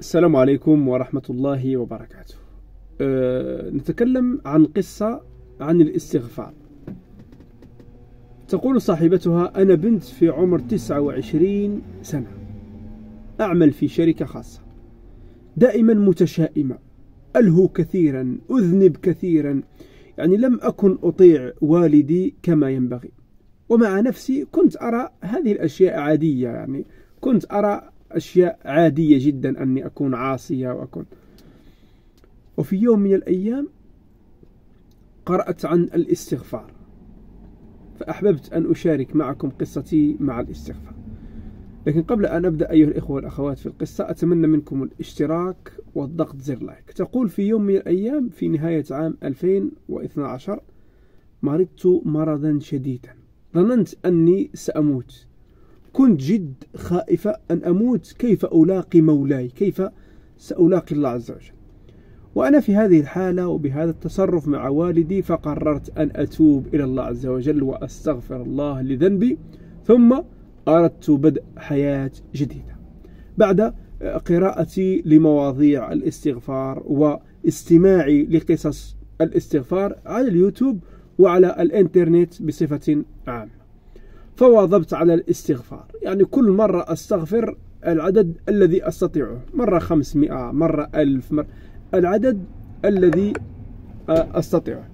السلام عليكم ورحمة الله وبركاته. نتكلم عن قصة عن الاستغفار. تقول صاحبتها: أنا بنت في عمر 29 سنة، أعمل في شركة خاصة، دائما متشائمة، ألهو كثيرا، أذنب كثيرا، يعني لم أكن أطيع والدي كما ينبغي. ومع نفسي كنت أرى هذه الأشياء عادية، يعني كنت أرى أشياء عادية جدا أني أكون عاصية وفي يوم من الأيام قرأت عن الاستغفار، فأحببت أن أشارك معكم قصتي مع الاستغفار. لكن قبل أن أبدأ أيها الإخوة والأخوات في القصة، أتمنى منكم الاشتراك والضغط زر لايك. تقول: في يوم من الأيام في نهاية عام 2012 مرضت مرضا شديدا، ظننت أني سأموت، كنت جد خائفة أن أموت. كيف ألاقي مولاي؟ كيف سألاقي الله عز وجل؟ وأنا في هذه الحالة وبهذا التصرف مع والدي، فقررت أن أتوب إلى الله عز وجل وأستغفر الله لذنبي، ثم أردت بدء حياة جديدة. بعد قراءتي لمواضيع الاستغفار واستماعي لقصص الاستغفار على اليوتيوب وعلى الإنترنت بصفة عامة، فواظبت على الاستغفار. يعني كل مرة أستغفر العدد الذي أستطيعه، مرة 500، مرة 1000، مرة العدد الذي أستطيعه.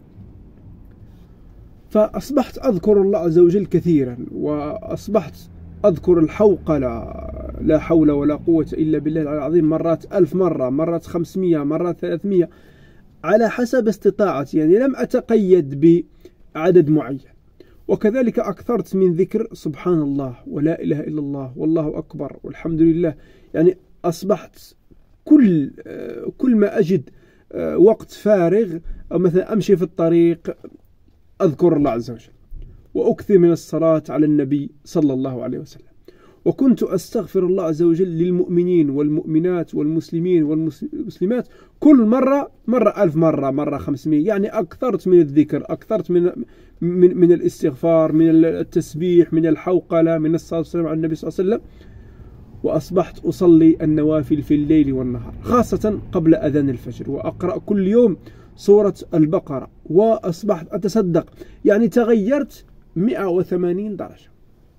فأصبحت أذكر الله عز وجل كثيرا، وأصبحت أذكر الحوقلة، لا حول ولا قوة إلا بالله العظيم، مرات 1000 مرة، مرات 500، مرات 300، على حسب استطاعتي، يعني لم أتقيد بعدد معين. وكذلك أكثرت من ذكر سبحان الله ولا إله إلا الله والله أكبر والحمد لله. يعني أصبحت كل ما أجد وقت فارغ، أو مثلا أمشي في الطريق، أذكر الله عز وجل، وأكثر من الصلاة على النبي صلى الله عليه وسلم. وكنت أستغفر الله عز وجل للمؤمنين والمؤمنات والمسلمين والمسلمات كل مرة 1000 مرة، مرة 500. يعني أكثرت من الذكر، أكثرت من الاستغفار، من التسبيح، من الحوقلة، من الصلاة والسلام على النبي صلى الله عليه وسلم. وأصبحت أصلي النوافل في الليل والنهار، خاصة قبل أذان الفجر، وأقرأ كل يوم سورة البقرة، وأصبحت أتصدق. يعني تغيرت 180 درجة.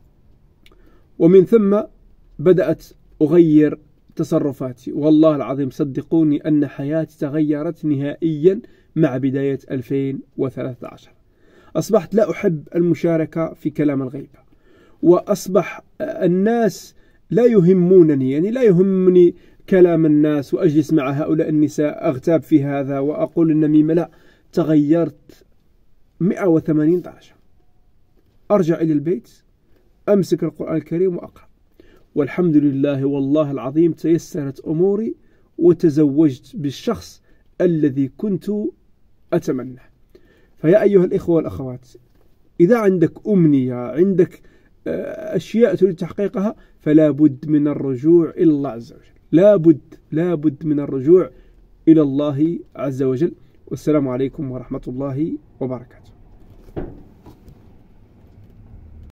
ومن ثم بدأت أغير تصرفاتي، والله العظيم صدقوني أن حياتي تغيرت نهائيا مع بداية 2013. أصبحت لا أحب المشاركة في كلام الغيبة، وأصبح الناس لا يهمونني، يعني لا يهمني كلام الناس وأجلس مع هؤلاء النساء أغتاب في هذا وأقول النميمة. لا، تغيرت 180 درجة. أرجع إلى البيت، أمسك القرآن الكريم وأقرأ، والحمد لله والله العظيم تيسرت أموري، وتزوجت بالشخص الذي كنت أتمنى. فيا أيها الإخوة والأخوات، إذا عندك أمنية، عندك أشياء تريد تحقيقها، فلا بد من الرجوع إلى الله عز وجل، لا بد من الرجوع إلى الله عز وجل. والسلام عليكم ورحمة الله وبركاته.